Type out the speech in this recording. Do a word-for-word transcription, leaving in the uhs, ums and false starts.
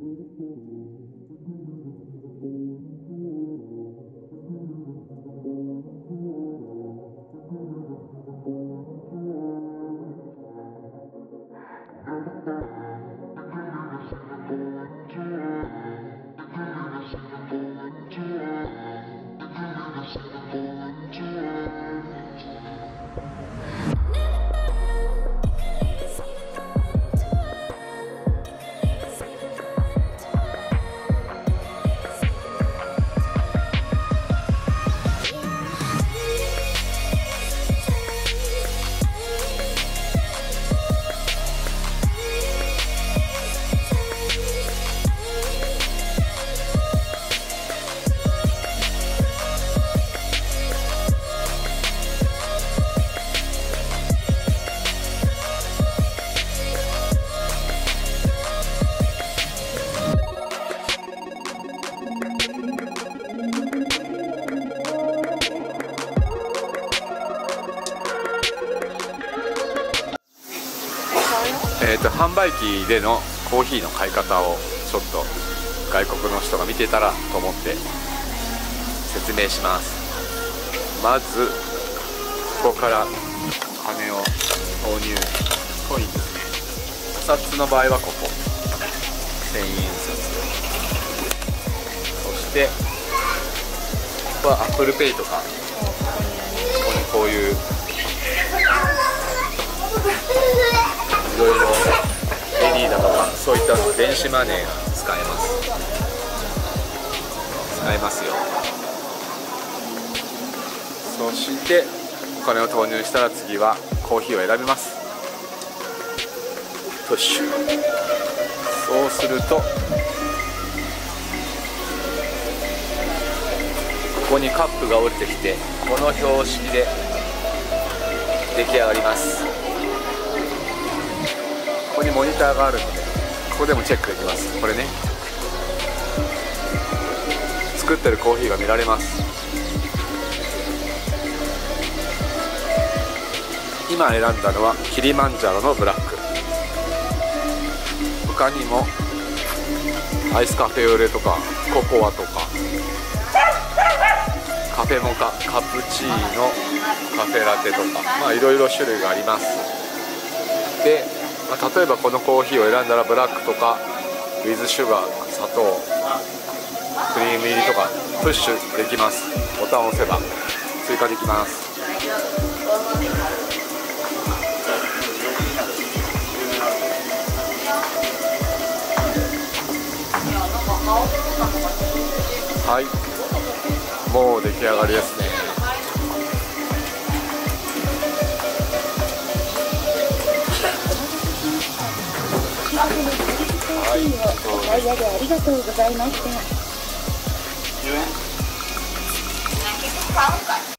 えーと販売機でのコーヒーの買い方をちょっと外国の人が見てたらと思って説明します。まずここから金を投入、コインですね。お札の場合はここせんえん札、そしてここは アップルペイ とか、ここにこういういろいろエリーだとかそういったの電子マネーが使えます使えますよ。そしてお金を投入したら次はコーヒーを選びます。プッシュ。そうするとここにカップが降りてきて、この標識で出来上がります。ここにモニターがあるので、ここでもチェックできます。これね、作ってるコーヒーが見られます。今選んだのはキリマンジャロのブラック。他にもアイスカフェオレとかココアとかカフェモカ、カプチーノ、カフェラテとか、まあいろいろ種類があります。で、まあ、例えばこのコーヒーを選んだらブラックとかウィズシュガー、砂糖、クリーム入りとかプッシュできます。ボタンを押せば追加できます。はい、もう出来上がりですね。はい、ダイヤでありがとうございました。じゅうえん。